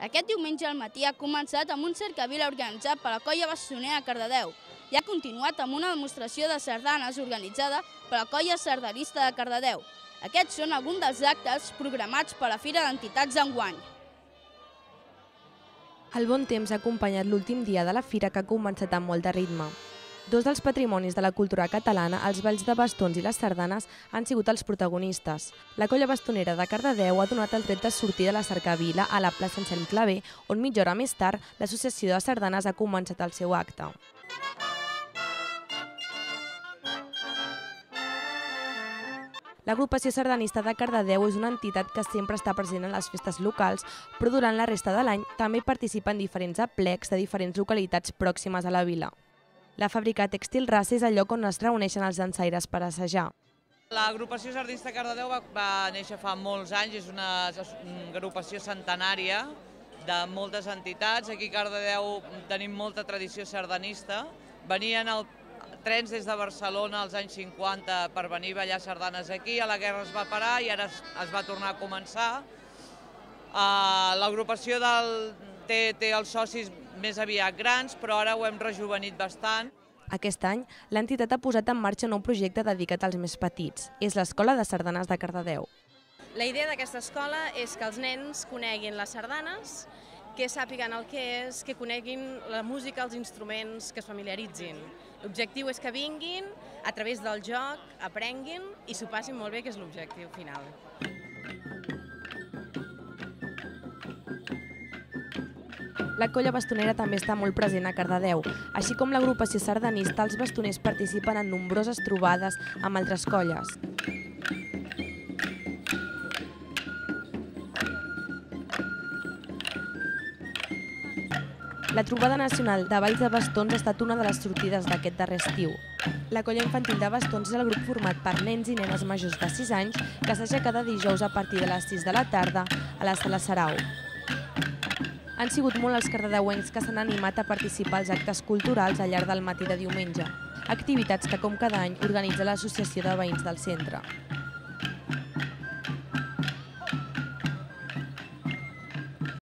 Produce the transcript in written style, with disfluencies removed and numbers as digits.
Aquest diumenge al matí ha començat amb un cercavila organitzat per la Colla Bastonera de Cardedeu i ha continuat amb una demostració de sardanes organitzada per la Colla Sardanista de Cardedeu. Aquests són alguns dels actes programats per la Fira d'Entitats d'enguany. El bon temps ha acompanyat l'últim dia de la fira, que ha començat amb molt de ritme. Dos dels patrimonis de la cultura catalana, els balls de bastons i les sardanes, han sigut els protagonistes. La Colla Bastonera de Cardedeu ha donat el tret de sortir de la cercavila a la plaça Anselm Clavé, on mitja hora més tard l'associació de sardanes ha començat el seu acte. L'agrupació sardanista de Cardedeu és una entitat que sempre està present en les festes locals, però durant la resta de l'any també participa en diferents aplecs de diferents localitats pròximes a la vila. La fàbrica tèxtil Rassa és el lloc on es reuneixen els dansaires per assajar. L'agrupació sardanista de Cardedeu va néixer fa molts anys, és una agrupació centenària de moltes entitats. Aquí a Cardedeu tenim molta tradició sardanista. Venien trens des de Barcelona als anys 50 per venir a ballar sardanes aquí, a la guerra es va parar i ara es va tornar a començar. L'agrupació té els socis més aviat grans, però ara ho hem rejuvenit bastant. Aquest any, l'entitat ha posat en marxa un nou projecte dedicat als més petits. És l'Escola de Sardanes de Cardedeu. La idea d'aquesta escola és que els nens coneguin les sardanes, que sàpiguen el que és, que coneguin la música, els instruments, que es familiaritzin. L'objectiu és que vinguin, a través del joc, aprenguin i s'ho passin molt bé, que és l'objectiu final. La Colla Bastonera també està molt present a Cardedeu. Així com l'agrupació sardanista, els bastoners participen en nombroses trobades amb altres colles. La trobada nacional de balls de bastons ha estat una de les sortides d'aquest darrer estiu. La colla infantil de bastons és el grup format per nens i nenes majors de 6 anys que assaja cada dijous a partir de les 6 de la tarda a la Sala Sarau. Han sigut molt els cardedeuencs que s'han animat a participar als actes culturals al llarg del matí de diumenge, activitats que, com cada any, organitza l'Associació de Veïns del Centre.